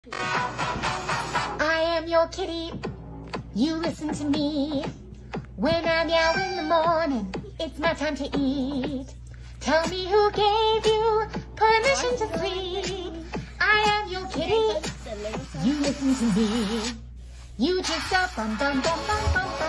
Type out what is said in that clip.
I am your kitty, you listen to me. When I meow in the morning, it's my time to eat. Tell me who gave you permission to sleep. I am your kitty, you listen to me. You just up, bum bum bum bum bum.